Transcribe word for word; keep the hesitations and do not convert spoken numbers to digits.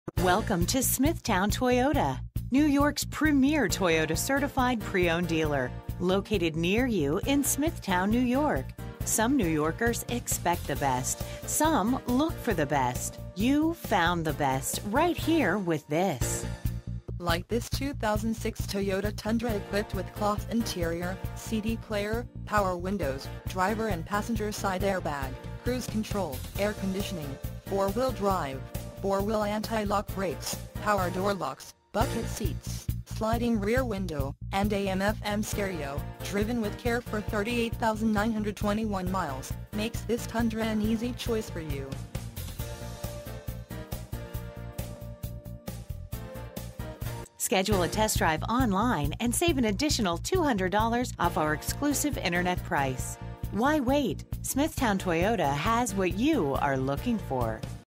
Welcome to Smithtown Toyota, New York's premier Toyota certified pre-owned dealer, located near you in Smithtown, New York. Some New Yorkers expect the best. Some look for the best. You found the best right here with this. Like this two thousand six Toyota Tundra equipped with cloth interior, C D player, power windows, driver and passenger side airbag, cruise control, air conditioning, four-wheel drive, four-wheel anti-lock brakes, power door locks, bucket seats, sliding rear window, and A M F M stereo, driven with care for thirty-eight thousand nine hundred twenty-one miles, makes this Tundra an easy choice for you. Schedule a test drive online and save an additional two hundred dollars off our exclusive internet price. Why wait? Smithtown Toyota has what you are looking for.